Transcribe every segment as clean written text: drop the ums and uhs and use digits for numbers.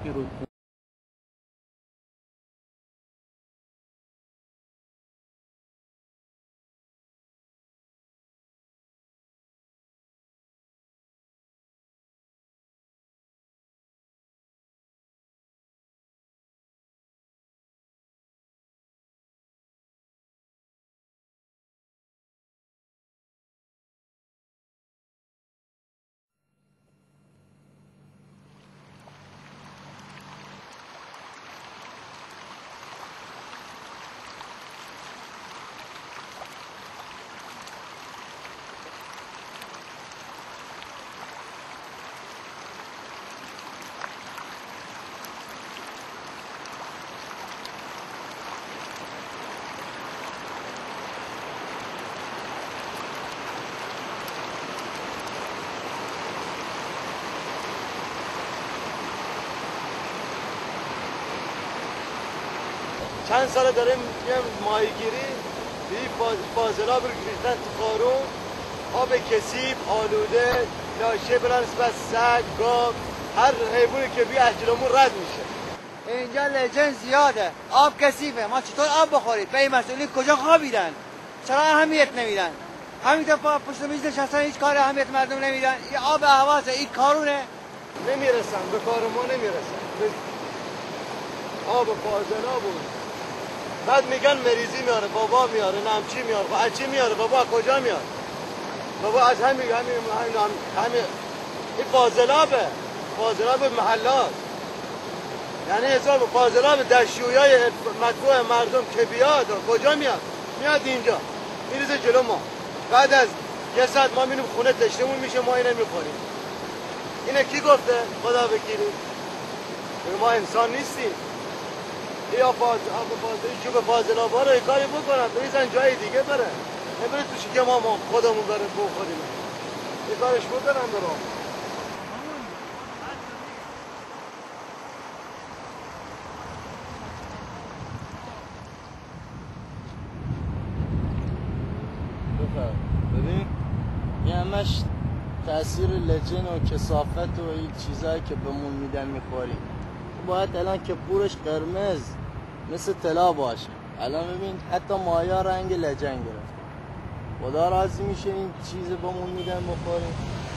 این رودخونه. چند ساله داریم ماهیگیری به این فاضلاب رو ریختن تو قارون، آب کثیف، آلوده، لاشه برن نسبت سگ، گاو، هر حیوانی که بی احجلمون رد میشه. اینجا لجن زیاده، آب کثیفه، ما چطور آب بخوریم؟ به این مسئولین کجا خوابیدن؟ چرا اهمیت نمیدن؟ همین پشت میز نشستن هیچ کار اهمیت مردم نمیدن. این آب اهواز، این کارونه نمیرسن، به کار ما نمیرسن. آب فاضلاب بعد میگن مریضی میاره، بابا میاره، نمچی میاره، خب از چی میاره؟ بابا از کجا میاره؟ بابا از همین این فاضلابه، فاضلاب محلات. یعنی حساب فاضلاب دستشویای مطبوع مردم که بیاد کجا میاد؟ میاد اینجا میریزه جلو ما. بعد از یه ساعت ما میریم خونه تشنمون میشه، ما اینو میخوریم. اینه کی گفته؟ خدا وکیلی. ما انسان نیستیم. یا چوب فاضلاب ها رو کاری بکنن بریزن جای دیگه بره، نبره تو شکم ما خودمون بره بخوریم. یه کارش بکنن برام. ببین این همش تاثیر لجن و کثافت و این چیزایی که بهمون میدن میخوریم. باید الان که پورش قرمز مثل طلا باشه. الان ببین حتی مایا رنگ لجن گرفت. خدا راضی میشه این چیز بهمون میدن بخوریم؟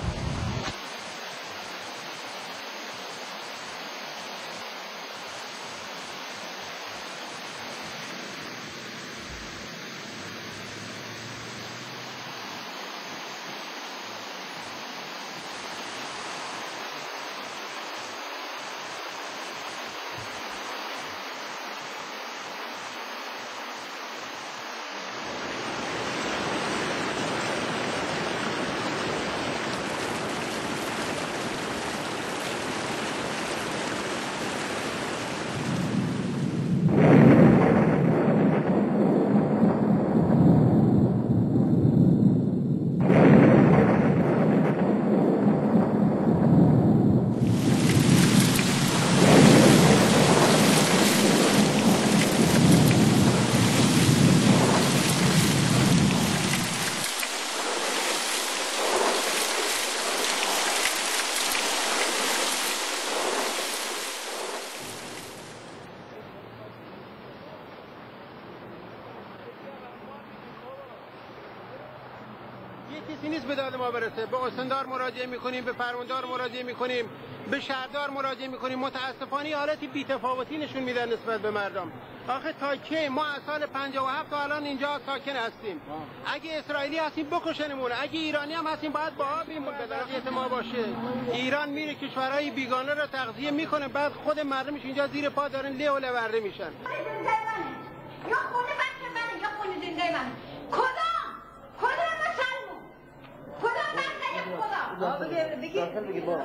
کسی نیست به داد ما برسه. به استاندار مراجعه میکنیم، به فرماندار مراجعه میکنیم، به شهردار مراجعه میکنیم. متاسفانه حالتی بی‌تفاوتی نشون میدن نسبت به مردم. آخه تا کی ما از سال 57 تا الان اینجا ساکن هستیم؟ اگه اسرائیلی هستیم بکشنمون، اگه ایرانی هم هستیم باید با آبیم به وضعیت ما باشه. ایران میره کشورهای بیگانه رو تغذیه میکنه، بعد خود مردمش اینجا زیر پا دارن له و لورده میشن. یا خونه بچه منه یا خونه زنده منه. کدام مسلمون، کدام منطقه خدا؟ بگی بابا.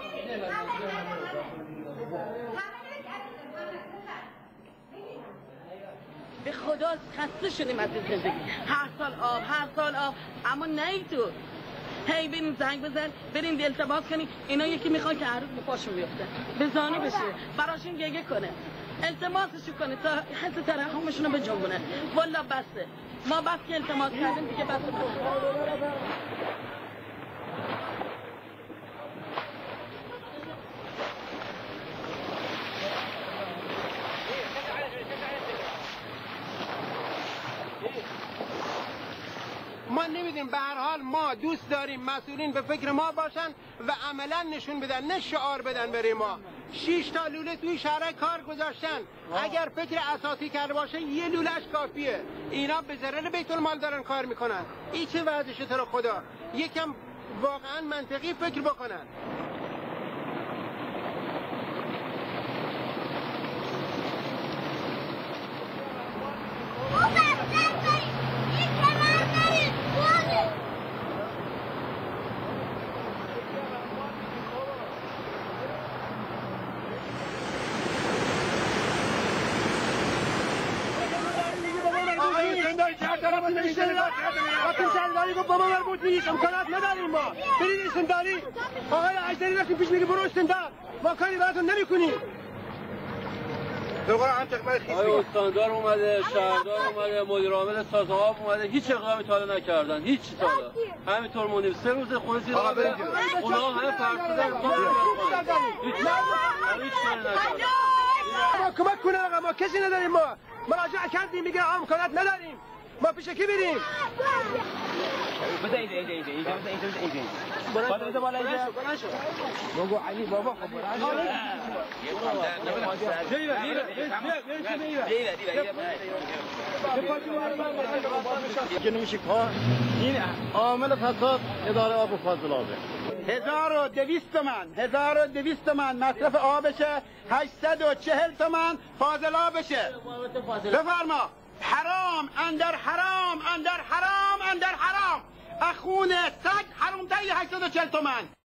به خدا خسته شدیم از این زندگی. هر سال آب اما نه تو هی بریم زنگ بزن بریم التماس کنیم. اینا یکی میخوان که هر روز به پاشون بیفته به زانو بشه براشون گگه کنه التماسشو کنه تا حس ترحمشون رو به جنبونه. والا بسه ما بس که التماس کردیم دیگه بسه. نمیدیم. به هر حال ما دوست داریم مسئولین به فکر ما باشن و عملا نشون بدن، نه شعار بدن برای ما. 6 تا لوله توی شهرک کار گذاشتن. اگر فکر اساسی کرده باشه یه لولهش کافیه. اینا به ضرر بیت المال دارن کار میکنن. این چه وضعشه تو رو خدا؟ یکم واقعا منطقی فکر بکنن. وقتی شهرداری گفت با ما مربوط نیست، امکانات نداریم ما. برید استنداری. آقای اجدری رفتیم پیش میگه برو استندار. ما کاری براتون نمیکنیم. آقای استاندار اومده، شهردار اومده، مدیر عامل سازمان اومده، هیچ اقدامی تا حالا نکردن، هیچ چیزی تا حالا. همینطور موندیم 3 روز خونه زیر آب. اونا همه فرسودن. هیچ کاری نکردن. ما کمک کنه آقا، ما کسی نداریم. ما مراجعه کردیم میگه امکانات نداریم. ما پیش کی بریم؟ بده ایده بالا بگو علی بابا این عامل فساد اداره آب و فاضلابه. 1200 تومن مصرف آبشه، 840 تومن فاضلابشه. بفرما. حرام اندر حرام اندر حرام اندر حرام. اخون سگ حرامتری 840 تومن.